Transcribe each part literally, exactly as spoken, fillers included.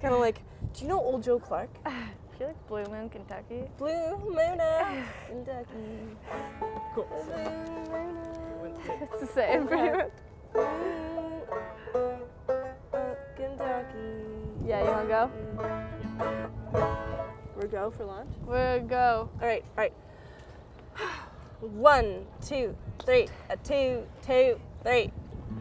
kind of like, do you know Old Joe Clark? I feel like Blue Moon, Kentucky. Blue Moon of Kentucky. Cool. Blue Moon. It's the same, pretty much. Kentucky. Yeah, you wanna go? We're go for launch? We're go. All right, all right. One, two, three. A two, two, three.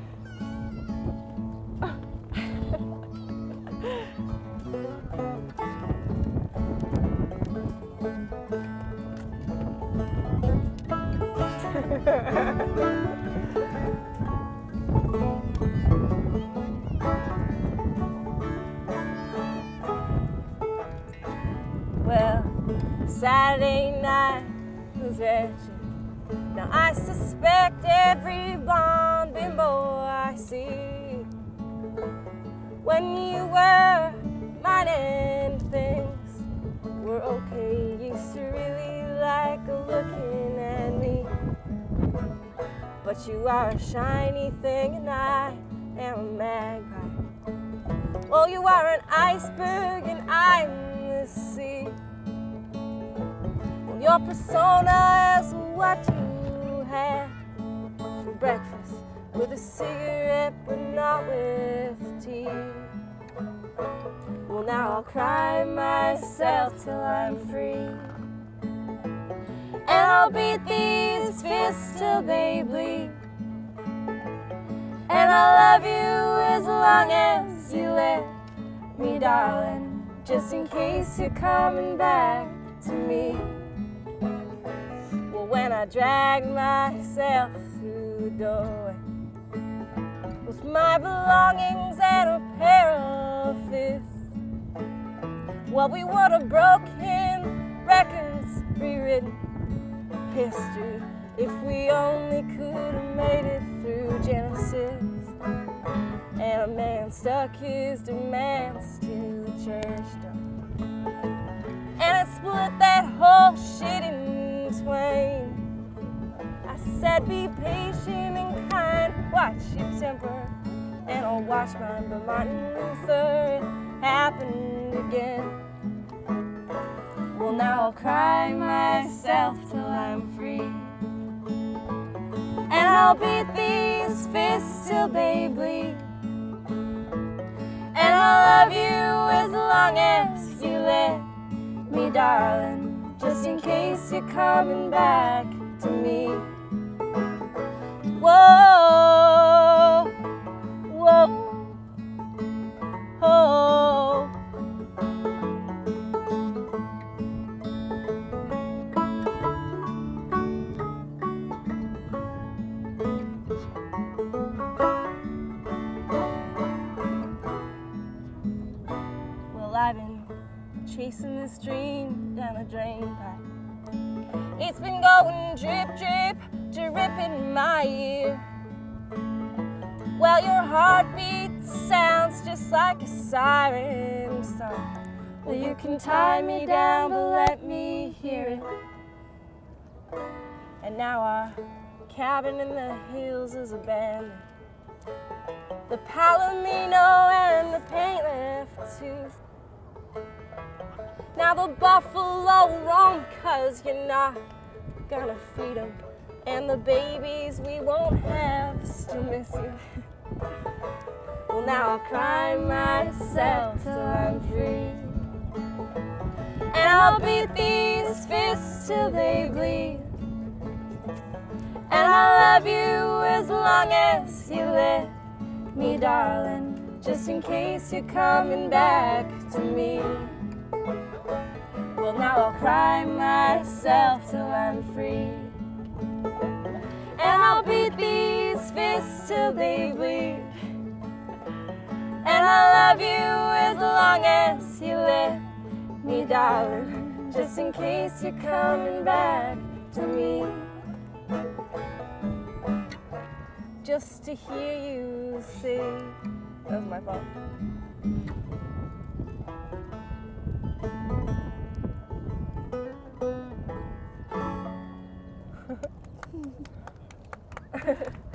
Well, Saturday night was wretched. Now I suspect every blonde bimbo I see. When you were mine and things were okay, you used to really like looking at me. But you are a shiny thing and I am a magpie. Well, you are an iceberg and I'm the sea. Well, your persona is what you had for breakfast, with a cigarette but not with tea. Well, now I'll cry myself till I'm free, and I'll beat these fists till they bleed. And I'll love you as long as you let me, darling, just in case you're coming back to me. Well, when I drag myself through the doorway with my belongings and a pair of fists, well, we would have broken records, rewritten history, if we only could have made it through Genesis. And a man stuck his demands to churchdom, and it split that whole shit in twain. I said, be patient and kind, watch your temper, and I'll watch mine. But Martin Luther, it happened again. Well, now I'll cry myself till I'm free, and I'll beat these fists till they bleed. And I'll love you as long as you let me, darling, just in case you're coming back to me. Whoa, whoa, oh. I've been chasing this dream down a drain pipe. It's been going drip, drip, drip in my ear. Well, your heartbeat sounds just like a siren song. Well, you can tie me down, but let me hear it. And now our cabin in the hills is abandoned. The palomino and the paint left too. Now the buffalo roam, cause you're not gonna feed them, and the babies we won't have still miss you. Well, now I'll cry myself till I'm free, and I'll beat these fists till they bleed. And I'll love you as long as you let me, darling, just in case you're coming back to me. Well, now I'll cry myself till I'm free, and I'll beat these fists till they bleed. And I'll love you as long as you let me, darling, just in case you're coming back to me. Just to hear you sing. That was my fault.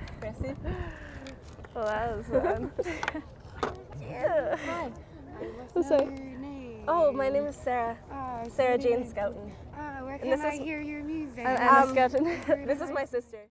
Merci. Well, that was fun. Yeah. Hi. to know say? your name? Oh, my name is Sarah. Oh, Sarah so Jane nice. Scouten. Oh, where And can this I is- hear your music? I'm Emma Um, Scouten. This is my sister.